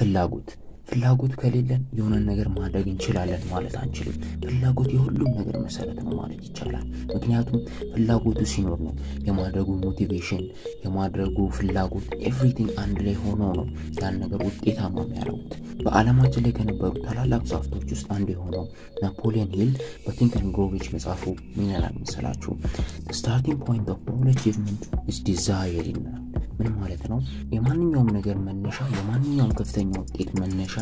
ፍላጎት ከሌለን የሆነ ነገር ማድረግ እንችላለን ማለት አንችልም ፍላጎት የሁሉም ነገር መሰረት ነው ማለት ይቻላል ምክንያቱም ፍላጎቱ ሲኖር ነው የማድረጉ ሞቲቬሽን የማድረጉ ፍላጎት ኤቭሪቲንግ አንድ ላይ ሆኖ ነው ያን ነገር ውጤታማ የሚያደርጉት በአለማችን ላይ ከነበሩ ታላላቅ ጻፍቶች ውስጥ አንዱ የሆነው ናፖሊዮን ሂል በቲንክ ኤንድ ግሮው ሪች መጽሐፉ ምን ይላል መሰላችሁ starting point of all achievement is desire ምን ማለት ነው የማንኛውም ነገር መነሻ የማንኛውም ከፍተኛ ውጤት መነሻ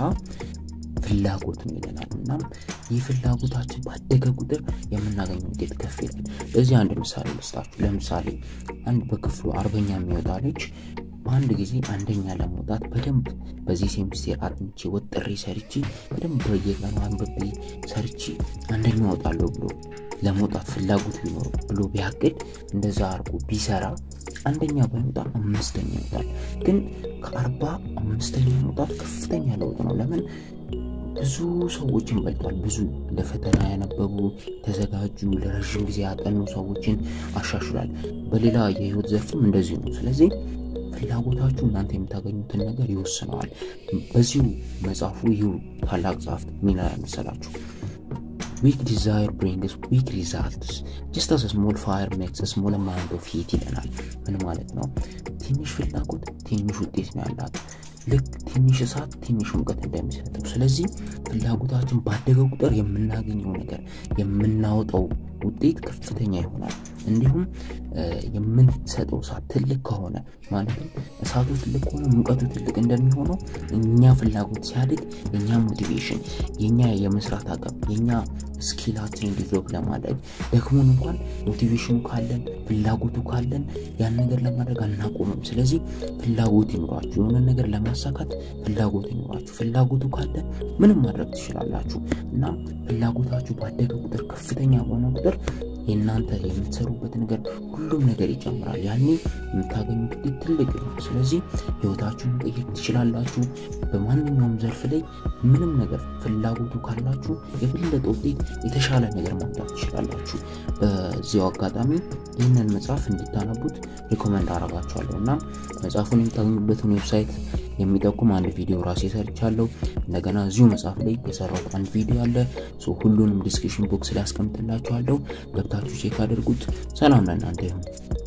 ፍላጎት ነው ይለናልና ይህ ፍላጎታችን ባደገ ቁጥር የምናገኘው ውጤት ከፍ ይላል ለዚህ አንድ ምሳሌ ልስጣችሁ ለምሳሌ አንድ በክፍሉ 40ኛ የሚወጣ ልጅ በአንድ ጊዜ አንደኛ ለመውጣት በደንብ በዚህ ሴሚስተር አጥንቼ ወጥሬ ሰርቼ በደንብ በየቀኑ አንብቤ ሰርቼ አንደኛ እወጣለሁ ብሎ ለመውጣት ፍላጎት ቢኖር ብሎ ቢያቅድ እንደዛ አርጎ ቢሰራ አንደኛ ባይወጣ አምስተኛ ይወጣል ግን ከ40 አምስተኛ መውጣት ከፍተኛ ለውጥ ነው ለምን ብዙ ሰዎችን በልጧል ብዙ ለፈተና ያነበቡ ተዘጋጁ ለረጅም ጊዜ ያጠኑ ሰዎችን አሻሽሏል በሌላ የህይወት ዘርፍም እንደዚህ ነው ስለዚህ ፍላጎታችሁ እናንተ የምታገኙትን ነገር ይወስነዋል በዚሁ መጽሐፉ ይሁ ታላቅ ጻፍት ምን ያመሰላችሁ weak desire brings weak results just as a small fire makes a small amount of heat ይለናል ምን ማለት ነው ትንሽ ፍላጎት ትንሽ ውጤት ነው ያላት ልክ ትንሽ እሳት ትንሽ ሙቀት እንደሚሰጠው ስለዚህ ፍላጎታችን ባደገ ቁጥር የምናገኘው ነገር የምናወጣው ውጤት ከፍተኛ ይሆናል እንዲሁም የምንሰጠው እሳት ትልቅ ከሆነ ማለት እሳቱ ትልቅ ከሆነ ሙቀቱ ትልቅ እንደሚሆነው እኛ ፍላጎት ሲያድግ የኛ ሞቲቬሽን የኛ የመስራት አቅም የኛ ስኪላችን ዲቨሎፕ ለማድረግ ደክሞን እንኳን ሞቲቬሽኑ ካለን ፍላጎቱ ካለን ያን ነገር ለማድረግ አናቆምም ስለዚህ ፍላጎት ይኖራችሁ የሆነ ነገር ለማሳካት ፍላጎት ይኖራችሁ ፍላጎቱ ካለ ምንም ማድረግ ትችላላችሁ እና ፍላጎታችሁ ባደገ ቁጥር ከፍተኛ ሆነ ቁጥር የናንተ የምትሰሩበት ነገር ሁሉም ነገር ይጨምራል ያኔ የምታገኙት ትልቅ ነው ስለዚህ ህይወታችሁን መቀየር ትችላላችሁ በማንኛውም ዘርፍ ላይ ምንም ነገር ፍላጎቱ ካላችሁ የበለጠ ውጤት የተሻለ ነገር ማምጣት ትችላላችሁ በዚያው አጋጣሚ ይህንን መጽሐፍ እንድታነቡት ሪኮመንድ አደርጋችኋለሁና መጽሐፉን የምታገኙበትን ዌብሳይት የሚጠቁም አንድ ቪዲዮ ራሴ ሰርቻለሁ እንደገና እዚሁ መጽሐፍ ላይ የሰራሁት አንድ ቪዲዮ አለ ሁሉንም ዲስክሪፕሽን ቦክስ ላይ አስቀምጥላችኋለሁ ገብታችሁ ቼክ አድርጉት ሰላም ለእናንተ ይሁን